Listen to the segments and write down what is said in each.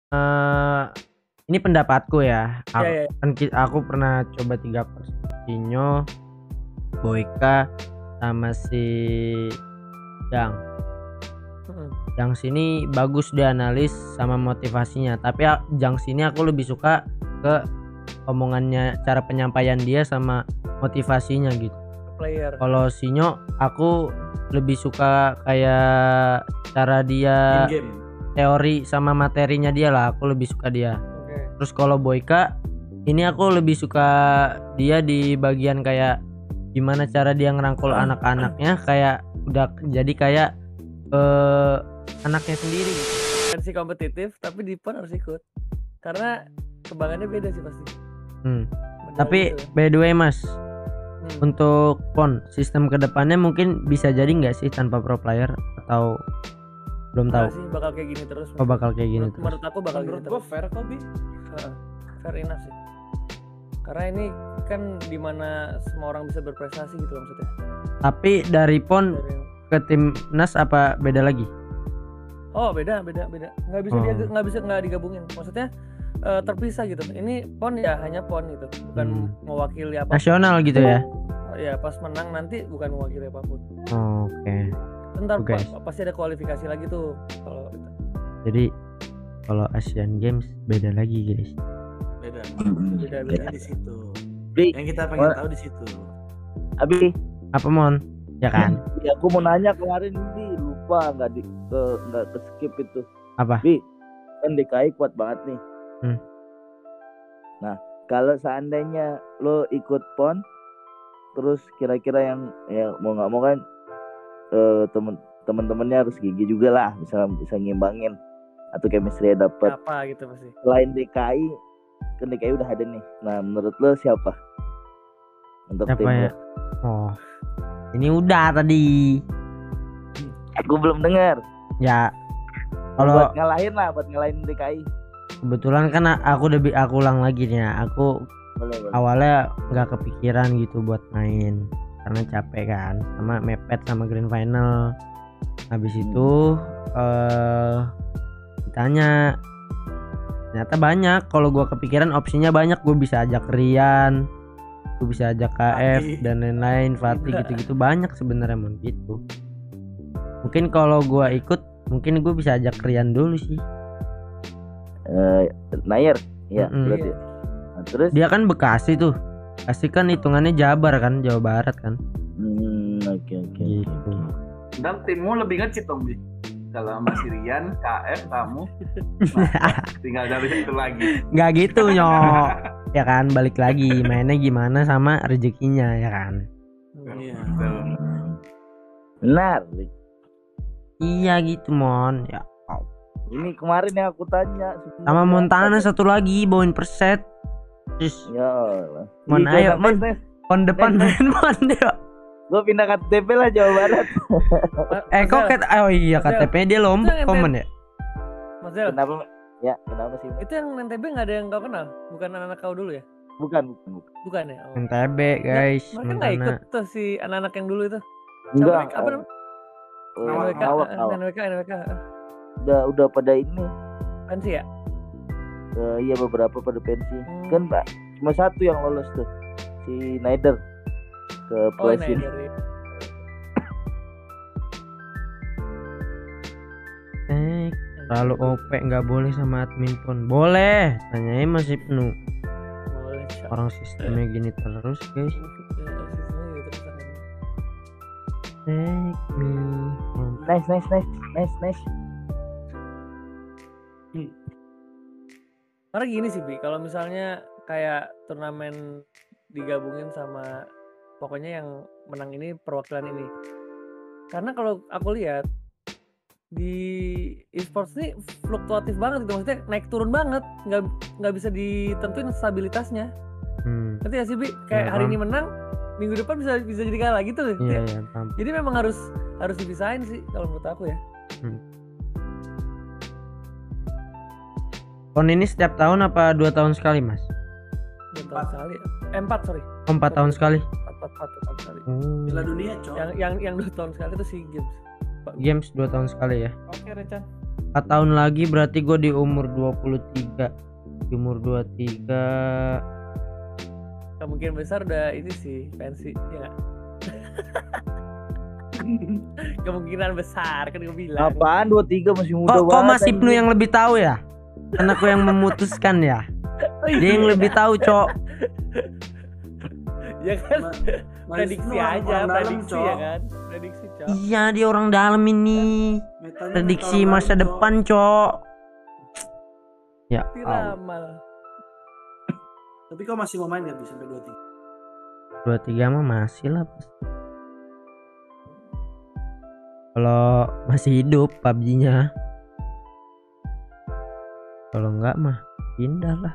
eh ini pendapatku ya. Aku, Ya, ya. aku pernah coba 3 course. Sinyo, Boyka, sama si Yang. Yang sini bagus dianalis sama motivasinya. Tapi yang sini aku lebih suka ke omongannya, cara penyampaian dia sama motivasinya gitu. Player. Kalau Sinyo aku lebih suka kayak cara dia In-game. teori sama materinya dia lah, aku lebih suka dia. Oke. Terus kalau Boyka ini aku lebih suka dia di bagian kayak gimana cara dia ngerangkul anak-anaknya, kayak udah jadi kayak anaknya sendiri gitu. Versi kompetitif tapi di PON harus ikut. Karena kebanggaannya beda sih pasti. Medali Tapi gitu. by the way Mas, untuk PON sistem kedepannya mungkin bisa jadi nggak sih tanpa pro player, atau belum tahu? Nggak sih, bakal kayak gini terus. Oh, bakal kayak gini terus. Menurut aku bakal Menurut gini gua terus. fair kok, Bi. Fair enough sih. Karena ini kan dimana semua orang bisa berprestasi gitu loh maksudnya. Tapi dari PON Dari yang- ke timnas apa beda lagi? Oh beda. Nggak bisa nggak digabungin. Maksudnya terpisah gitu. Ini PON ya hanya PON gitu, bukan mewakili apa. Nasional gitu ya? Ya pas menang nanti bukan mewakili apapun. Oke. Ntar Oke. pasti ada kualifikasi lagi tuh kalau itu. Jadi kalau Asian Games beda lagi guys. Beda. Beda. Bedanya di situ. Bi, Yang kita pengen tahu di situ. Abi, Apa Mon? Ya kan? ya aku mau nanya kemarin Bi, lupa nggak ke skip itu. Apa? Bi, kan DKI kuat banget nih. Nah, kalau seandainya lo ikut PON, terus kira-kira yang ya mau nggak mau kan temen-temennya harus gigi juga lah, bisa ngimbangin atau chemistry dapat. Apa gitu pasti. Selain DKI, kan DKI udah ada nih. Nah, menurut lo siapa? Untuk Siapa tim ya? lo? Oh, ini udah tadi. Aku belum dengar. Ya, kalau Buat ngalahin DKI. kebetulan kan aku ulang lagi nih ya. Aku Boleh. awalnya nggak kepikiran gitu buat main karena capek kan, sama mepet sama grand final. Habis itu ditanya, ternyata banyak. Kalau gua kepikiran opsinya banyak, gue bisa ajak Rian, gue bisa ajak KF Fatih. dan lain-lain, Fatih gitu-gitu banyak sebenarnya Mon gitu. Mungkin kalau gua ikut, mungkin gue bisa ajak Rian dulu sih. Nair, ya Mm-mm. berarti. Nah, terus Dia kan Bekasi tuh. Bekasi kan hitungannya Jabar kan, Jawa Barat kan. oke. Gitu. Dan timmu lebih ngecit dong, Bi. Kalau sama si Rian, KF, kamu, nah, tinggal dari itu lagi. Nggak gitu nyok. Ya kan, balik lagi mainnya gimana sama rezekinya ya kan. Iya. Betul. benar. Iya gitu Mon. Ya. Ini kemarin yang aku tanya Sama Montana satu lagi bawain perset. Terus Ya Allah. Mon, Ih, ayo, jangan Mon. tes. pon depan main Mon ya. Gue pindah KTP lah Jawa Barat. Kok oh iya KTP dia Lombok Itu yang komen ya. Mas Del, Kenapa? Ya, kenapa sih? itu yang NTB nggak ada yang kau kenal? Bukan anak-anak kau dulu ya? Bukan. Bukan ya? Oh. NTB guys, Mereka nggak ikut Montana. tuh si anak-anak yang dulu itu. Enggak. Apa namanya? NWK, Ngawak. NWK. Udah pada ini. Pensi ya? Iya beberapa pada pensi. Kan Pak, cuma satu yang lolos tuh. Si Snyder ke Oh, ini Plasin. dari Terlalu OP nggak boleh sama admin pon. Boleh, tanyain masih penuh. boleh. Orang sistemnya gini terus guys. Sistemnya gitu terus. Take me home. Nice. Karena gini sih Bi, kalau misalnya kayak turnamen digabungin sama pokoknya yang menang ini perwakilan ini. Karena kalau aku lihat di e-sports ini fluktuatif banget gitu, maksudnya naik turun banget, nggak bisa ditentuin stabilitasnya. Ngerti gak sih Bi? Kayak hari ini menang, minggu depan bisa jadi kalah gitu loh. Iya, paham. Jadi memang harus dipisahin sih kalau menurut aku ya. Pon ini setiap tahun apa 2 tahun sekali mas? 2 tahun sekali. 4 sorry. 4 tahun sekali. 4 tahun sekali. Piala dunia, Cok. Yang 2 tahun sekali itu SEA Games. Games 2 tahun sekali ya. Oke, Recan. 4 tahun lagi berarti gue di umur 23. Di umur 23 Kemungkinan besar udah ini sih pensi, ya nggak? Kemungkinan besar kan gue bilang. Apaan 23 masih muda Kok banget. Mas Ibnu yang lebih tahu ya? Karena aku yang memutuskan ya. Dia yang lebih tahu, Cok. Ya kan? Prediksi aja, prediksi ya Cok. kan? Prediksi, Cok. Iya, dia orang dalam ini. Metanya Prediksi metal masa banget, Cok. depan, Cok. Ya, Tiramal. Tapi kau masih mau main gak bisa sampai 23? 23 mah masih lah. Kalau masih hidup PUBG-nya. Kalau enggak mah pindah lah.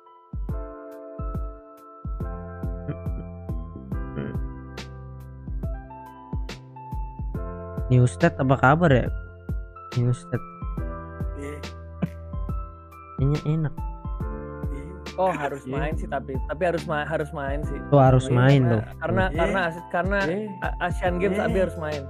Newstat apa kabar ya? Newstat Iya. kayaknya enak. Oh harus main sih tapi harus main sih. Tuh harus Oh, iya, main karena- tuh. karena Asian Games Abi harus main.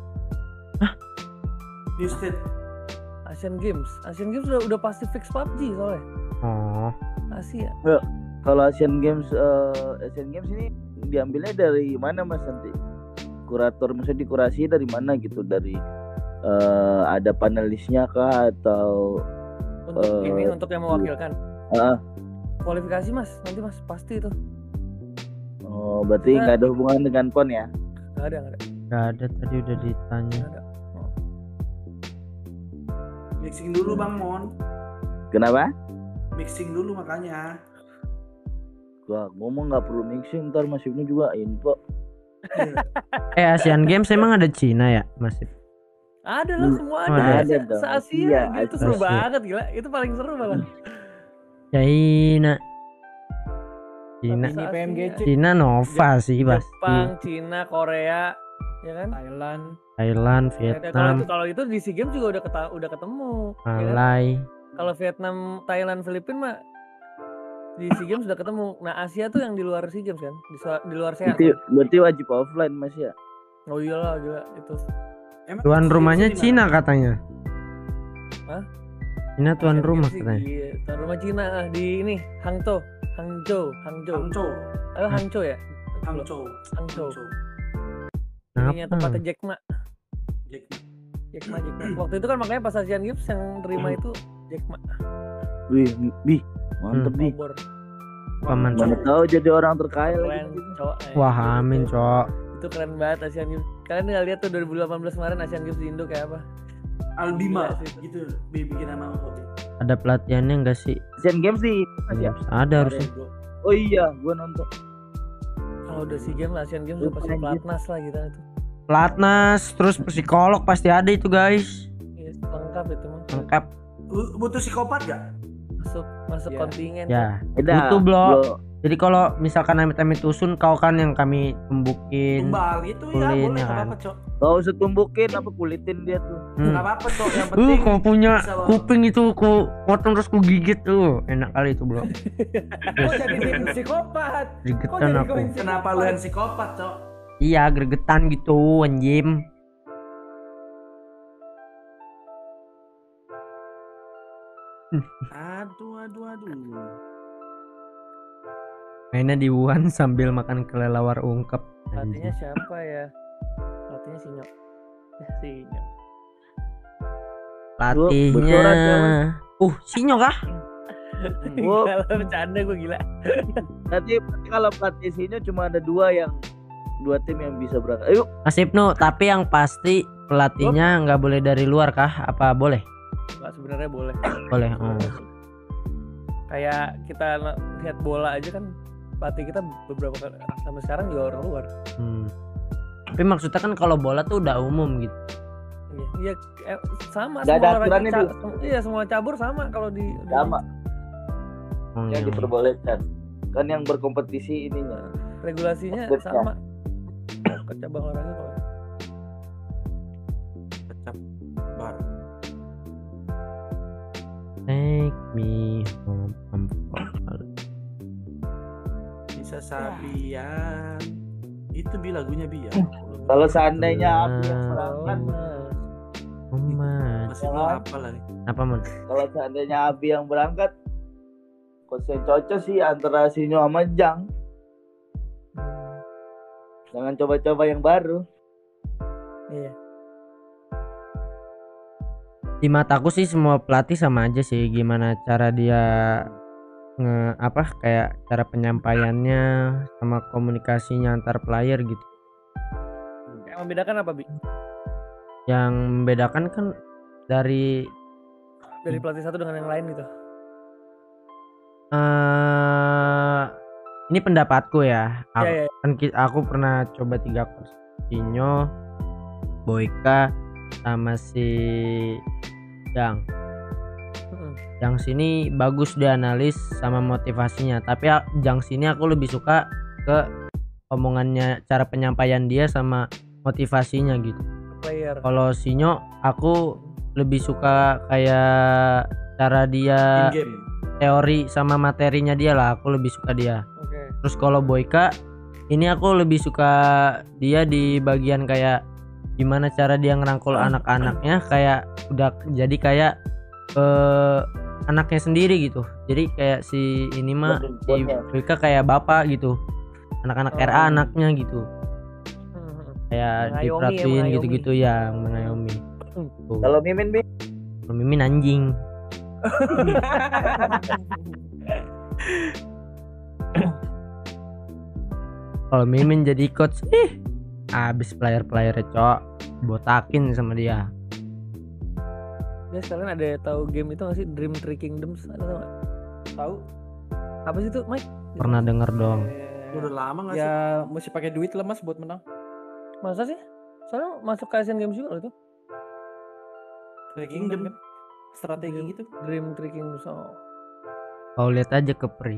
Newsted. Asian Games udah pasti fix PUBG soalnya. Oh, Asia. Kalau Asian Games ini diambilnya dari mana Mas nanti? Kurator maksudnya dikurasi dari mana gitu? Dari ada panelisnya kah atau Untuk ini untuk yang mewakilkan. ah, Kualifikasi Mas, nanti Mas pasti itu. oh berarti nggak ada hubungan dengan PON ya? Enggak ada. nggak ada, tadi udah ditanya. Mixing dulu Bang Mon. Kenapa? Mixing dulu makanya. Gua ngomong nggak perlu mixing, ntar Mas Ibnu juga info. Asian Games emang ada Cina ya, Mas? Ada lah semua Oh, ada. ada dong. Se-Asia Iya, gitu seru Asia. banget gila. Itu paling seru malah. China. Tapi Cina, se-Asia. Cina Nova sih pasti. Jepang, Cina, Korea, ya kan? Thailand, Ya, Vietnam, kalau itu di SEA Games juga udah ketemu. Ya kan? Malai. Kalau Vietnam, Thailand, Filipina mah di SEA Games udah ketemu. Nah, Asia tuh yang di luar SEA Games kan? Di luar SEA. Berarti wajib offline Mas ya? Oh iyalah gila itu. Emang Tuan Asian rumahnya Games di Cina mana? katanya. Hah? Cina tuan Asian rumah Games sih, katanya. iya. Tuan rumah Cina di ini Hangzhou. Hangzhou. Hangzhou ya? Hangzhou. Hangzhou. Hangzou. Ininya Kenapa? tempatnya Jack Ma. Jack Ma. Waktu itu kan makanya pas Asian Games yang terima itu Jack Ma. Wih, mantep nih. Obor. Paman. Mana tahu jadi orang terkaya Keren, lagi. cowok. Wah, amin, Itu- Cok. Itu keren banget Asian Games. Kalian nggak lihat tuh 2018 kemarin Asian Games di Indo kayak apa? Albima Gila sih itu. gitu. Bikin nama apa? Ada pelatihannya enggak sih? Asian Games sih Mas ya? Ada harusnya. Oh iya, gua nonton. Kalau udah SEA Games, Asian Games udah pasti Anjir. pelatnas lah kita itu. Pelatnas, terus psikolog pasti ada itu, guys. Iya, lengkap itu mah. Lengkap. Butuh psikopat gak? Masuk Ya. kontingen. Ya. Beda. Butuh, Bro. Jadi kalau misalkan amit-amit usun, kau kan yang kami tumbukin. Tumbal itu ya Kulin, boleh ya gak kan? apa-apa Cok. Gak usah tumbukin apa kulitin dia tuh. Gak apa-apa Cok. Yang penting Kau punya bisa bawa- kuping itu ku potong terus ku gigit tuh. Enak kali itu, Bro. Kok jadi psikopat? Gregetan aku. Kenapa lu yang psikopat Cok? Iya, gregetan gitu, anjim. Aduh. Mainnya di Wuhan sambil makan kelelawar ungkep. Pelatihnya siapa ya? Pelatihnya Sinyo. Sinyo. Pelatihnya. Sinyo kah? Oh. Gila, bercanda gue gila. Nanti kalau pelatih sini cuma ada dua tim yang bisa berangkat. Ayo, Mas Ibnu, tapi yang pasti pelatihnya nggak boleh dari luar kah? Apa boleh? Nggak, sebenarnya boleh. Boleh. Oh. Kayak kita lihat bola aja kan, pelatih kita beberapa kali sampai sekarang juga orang luar. Tapi maksudnya kan kalau bola tuh udah umum gitu. Iya, sama. Nggak ada semua olahraga aturannya, iya, semua cabur sama kalau di sama Oh, yang iya. diperbolehkan. Kan yang berkompetisi ininya. regulasinya Basketnya. sama. Ke cabang olahraga kalau Kecap bar. Take me home, I'm falling. Bisa Sabian. Itu lagunya Bian. Kalau seandainya Abi yang Ah. serangkan, Mama, masih belum apa lagi. Apa Mon? Kalau seandainya Abi yang berangkat, coach yang cocok sih antara Sinyo sama Jang. Jangan coba-coba yang baru. Iya. Di mataku sih semua pelatih sama aja sih, gimana cara dia kayak cara penyampaiannya sama komunikasinya antar player gitu. Yang membedakan apa, Bi? Yang membedakan kan dari Pelatih satu dengan yang lain gitu. Ini pendapatku ya. Iya. Aku pernah coba 3 coach, Sinyo, Boyka, sama si Jang. Jang sini bagus dianalis sama motivasinya, tapi Jang sini aku lebih suka ke omongannya, cara penyampaian dia sama motivasinya gitu. Player. Kalau Sinyo aku lebih suka kayak cara dia In game. teori sama materinya dia lah, aku lebih suka dia. Oke. Terus kalau Boyka ini aku lebih suka dia di bagian kayak gimana cara dia ngerangkul anak-anaknya, kayak udah jadi kayak anaknya sendiri gitu. Jadi kayak si ini mah si Boyka kayak bapak gitu, anak-anak RA anaknya gitu, kayak diperhatiin gitu-gitu ya, mengayomi. Kalau Mimin, Bi? Kalau Mimin anjing. Kalau Mimin jadi coach, abis player-playernya cok, botakin sama dia. Ya sekalian ada tahu game itu nggak sih, Dream Tree Kingdoms, ada tau nggak? Tahu? Apa sih itu, Mike? Pernah denger dong. Udah lama nggak sih? Ya mesti pakai duit lah Mas buat menang. Masa sih? Soalnya masuk ke Asian Games juga loh itu. Tree Kingdom kan. Strategi gitu. Dream Tree Kingdoms. Oh. Kau lihat aja ke Pri.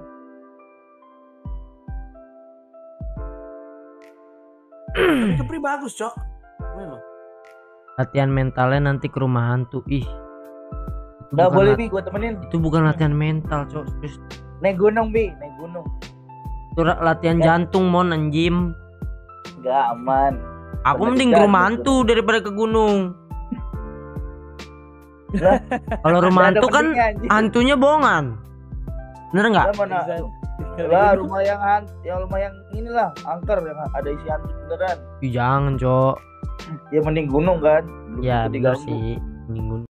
Tapi Kepri bagus, Cok. Gimana? Latihan mentalnya nanti ke rumah hantu. Itu Nggak bukan boleh, Bi, gua temenin. itu bukan latihan mental cok. Terus Naik gunung, Bi, naik gunung. itu latihan jantung Mon, anjim. Nggak aman. Aku Bener mending ke juga, rumah betul. hantu daripada ke gunung. Lah, Kalau rumah nggak ada hantu kan pentingnya, anjing. hantunya bohongan. Bener nggak? Lah, mana? Lah, rumah yang inilah angker yang ada isi hantu beneran. Ih, jangan cok. Ya mending gunung kan. Belum Ya tentu bener diganggu. sih. Mending gunung.